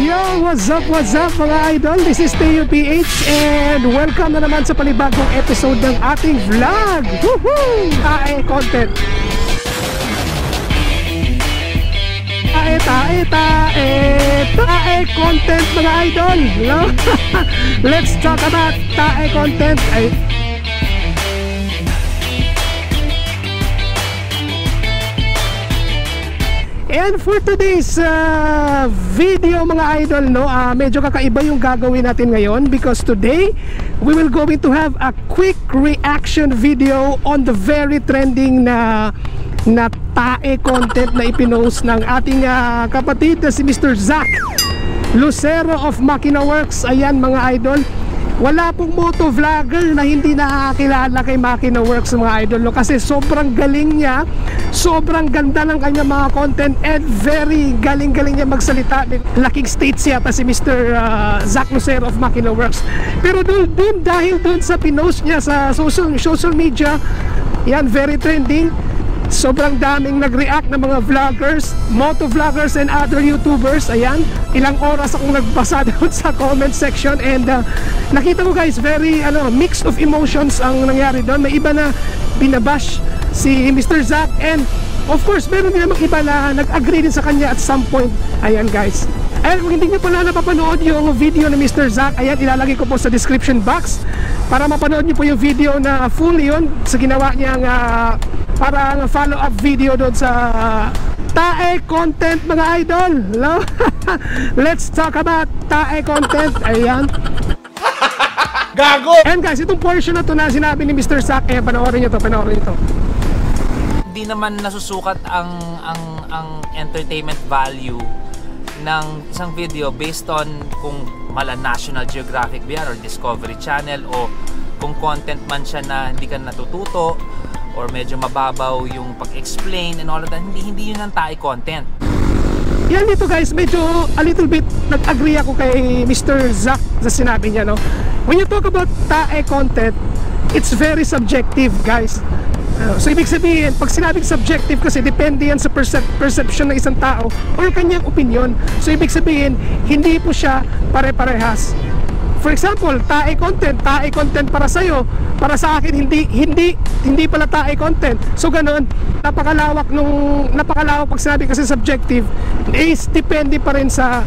Yo, what's up mga idol? This is Teo PH and welcome na naman sa panibagong episode ng ating vlog. Woohoo! Tae content. Tae content mga idol. No? Let's talk about tae content. And for today's video mga idol, no, medyo kakaiba yung gagawin natin ngayon because today we will going to have a quick reaction video on the very trending na tae content na ipinost ng ating kapatid na si Mr. Zack Lucero of Makina Works. Ayan mga idol, wala pong moto vlogger na hindi nakakilala kay Makina Works mga idol, no? Kasi sobrang galing niya, sobrang ganda ng kanya mga content, and very galing niya magsalita. Laking states yata si Mr. Zack Lucero of Makina Works. Pero dahil dun sa pinost niya sa social media, yan, very trending. Sobrang daming nag-react na mga vloggers, moto vloggers and other YouTubers. Ayan, ilang oras akong nagbasa doon sa comment section, and nakita ko guys, very mix of emotions ang nangyari doon. May iba na binabash si Mr. Zack, and of course meron din namang iba na nag-agree din sa kanya at some point. Ayan guys, ayan, kung hindi nyo pala napapanood yung video ni Mr. Zack, ayan, ilalagay ko po sa description box para mapanood nyo po yung video na full yun sa ginawa niyang parang follow-up video doon sa tae content mga idol, no? Let's talk about tae content. Ayan. Gago! And guys, itong portion na to na sinabi ni Mr. Zack, panoorin nyo to. Hindi naman nasusukat ang entertainment value ng isang video based on kung mala National Geographic ba yan or Discovery Channel, o kung content man siya na hindi ka natututo or medyo mababaw yung pag-explain and all of that. Hindi yun ang tae content. Yan dito guys, medyo a little bit nag-agree ako kay Mr. Zack sa sinabi niya, no? When you talk about tae content, it's very subjective guys. So ibig sabihin, pag sinabing subjective kasi depende yan sa perception ng isang tao or kanyang opinion. So ibig sabihin, hindi po siya pare-parehas. For example, tae content para sa'yo, para sa akin hindi pala tae content. So ganun, napakalawak pag sinabi kasi subjective, is depende pa rin sa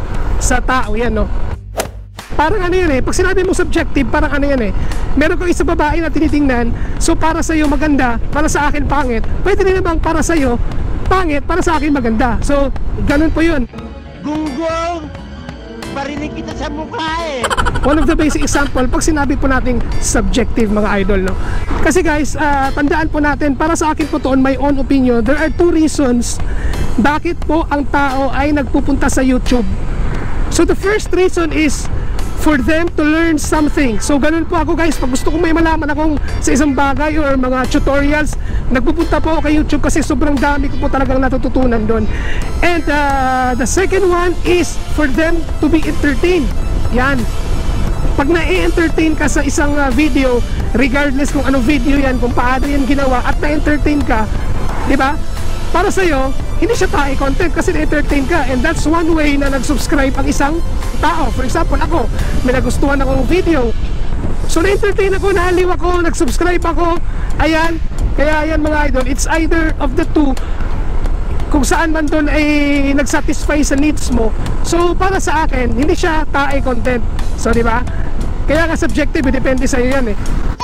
tao yan, no? Parang pag sinabi mo subjective, parang meron kang isang babae na tinitingnan, so para sa'yo maganda, para sa akin pangit. Pwede rin namang para sa'yo pangit, para sa akin maganda. So ganun po yun. Gunggong, parinig kita sa mukha One of the basic example, pag sinabi po nating subjective mga idol, no? Kasi guys, tandaan po natin, para sa akin po to, on my own opinion, there are two reasons bakit po ang tao ay nagpupunta sa YouTube. So the first reason is for them to learn something. So ganun po ako guys, pag gusto kong may malaman akong sa isang bagay or mga tutorials, nagpupunta po ako kay YouTube kasi sobrang dami ko po talagang natututunan doon. And the second one is for them to be entertained. Yan, pag na-entertain ka sa isang video, regardless kung anong video yan, kung paano yan ginawa, at na-entertain ka, di ba? Para sa'yo, hindi siya tae content kasi na-entertain ka, and that's one way na nag-subscribe ang isang tao. For example, ako, may nagustuhan akong video, so na-entertain ako, nahaliw ako, nag-subscribe ako. Ayan, kaya yan mga idol, it's either of the two, kung saan man doon ay nag-satisfy sa needs mo. So para sa akin, hindi siya tae content. So di ba? Kaya nga subjective, depende sa iyo yan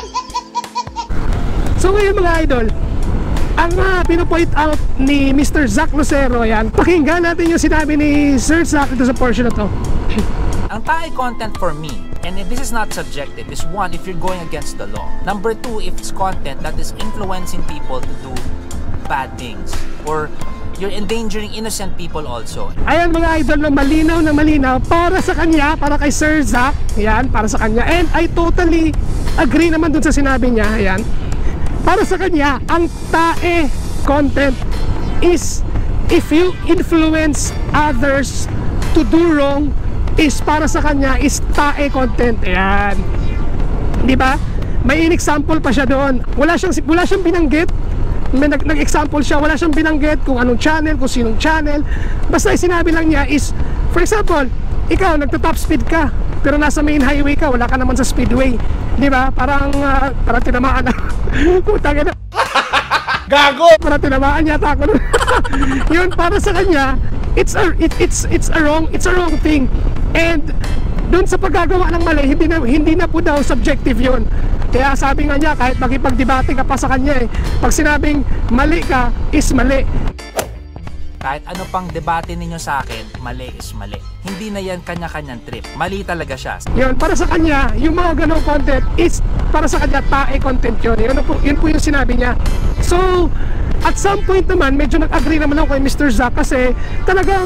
So ngayon mga idol, ang pinopoint out ni Mr. Zack Lucero, yan, pakinggan natin yung sinabi ni Sir Zack ito sa portion na to. Ang tae content for me, and this is not subjective, is one, if you're going against the law. Number two, if it's content that is influencing people to do bad things, or you're endangering innocent people also. Ayan mga idol, na malinaw para sa kanya, para kay Sir Zack. Ayan, para sa kanya. And I totally agree naman dun sa sinabi niya. Ayan, para sa kanya, ang tae content is if you influence others to do wrong, is para sa kanya is tae content. Ayan, di ba? May in example pa siya doon. Wala siyang binanggit nag-example siya, wala siyang binanggit kung anong channel, kung sinong channel. Basta sinabi lang niya is, for example, ikaw nagta-top speed ka, pero nasa main highway ka, wala ka naman sa speedway, di ba? Parang tinamaan na. Putang ina. Gago! Parang tinamaan yata ako. Yun, para sa kanya, it's a wrong thing. And doon sa paggagawa ng mali, hindi na po daw subjective yun. Kaya sabi nga niya, kahit makipagdebate ka pa sa kanya pag sinabing mali ka, is mali. Kahit ano pang debate ninyo sa akin, mali is mali. Hindi na yan kanya-kanyang trip. Mali talaga siya. Yun, para sa kanya, yung mga ganong content is, para sa kanya, tae content yun. Yun po yung sinabi niya. So, at some point naman, medyo nag-agree naman ako kay Mr. Zack kasi talagang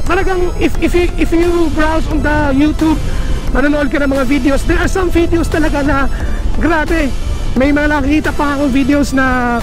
if you browse on the YouTube, manonood ka ng mga videos, there are some videos talaga na grabe. May mga nakikita pa akong videos na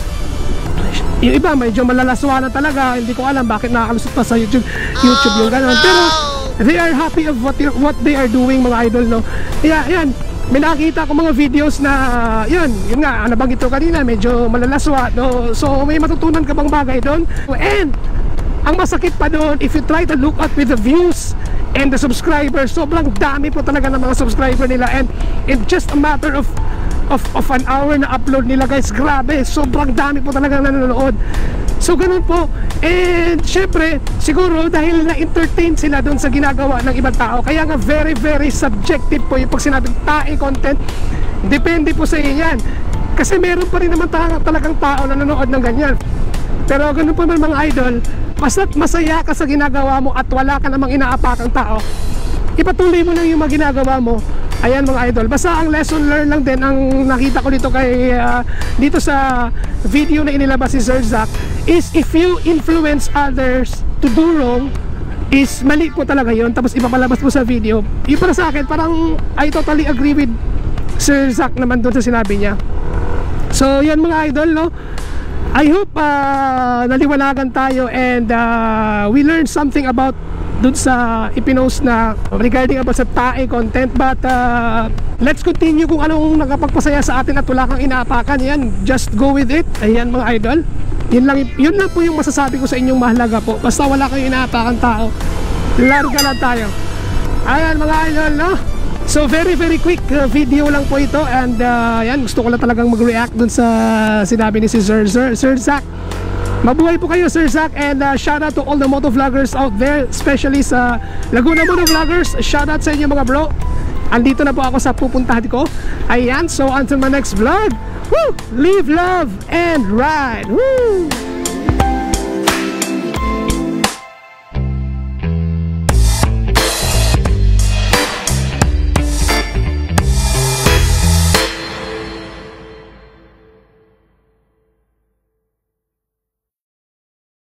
yung iba medyo malalaswa na talaga, hindi ko alam bakit nakakalusot pa sa YouTube yung gano'n. Pero they are happy of what they are doing, mga idol, no? Yeah, yan. May nakita ko mga videos na yun nga, nabanggit ko kanina, medyo malalaswa, no? So may matutunan ka bang bagay doon? And ang masakit pa doon, if you try to look at with the views and the subscribers, sobrang dami po talaga ng mga subscriber nila, and in just a matter of an hour na upload nila, guys, grabe, sobrang dami po talaga nanonood. So ganun po. And syempre, siguro dahil na-entertain sila doon sa ginagawa ng ibang tao, kaya nga very very subjective po yung pag sinabing tae content. Depende po sa inyo yan, kasi meron pa rin naman talagang tao na nanonood ng ganyan. Pero ganun po naman, mga idol, basta't masaya ka sa ginagawa mo at wala ka namang inaapakang tao, ipatuloy mo lang yung mga ginagawa mo. Ayan, mga idol, basta ang lesson learned lang din ang nakita ko dito dito sa video na inilabas si Sir Zack is, if you influence others to do wrong, is mali po talaga yun, tapos ipapalabas po sa video. Yung para sa akin, parang I totally agree with Sir Zack naman doon sa sinabi niya. So yan, mga idol, no, I hope naliwanagan tayo and we learned something about dun sa ipinost na regarding about sa tae content. But let's continue kung anong nakapagpasaya sa atin at wala kang inaapakan. Yan, just go with it. Ayan, mga idol, yun lang po yung masasabi ko sa inyong mahalaga po. Basta wala kang inaapakan tao, larga lang tayo. Ayan, mga idol, no? So very very quick video lang po ito. And yan, gusto ko lang talagang mag-react dun sa sinabi ni si Sir Zack. Mabuhay po kayo, Sir Zack, and shout out to all the motovloggers out there, especially sa Laguna Motovloggers. Shout out sa inyo, mga bro. Andito na po ako sa pupuntahan ko. Ayan, so until my next vlog, woo, live, love, and ride. Woo!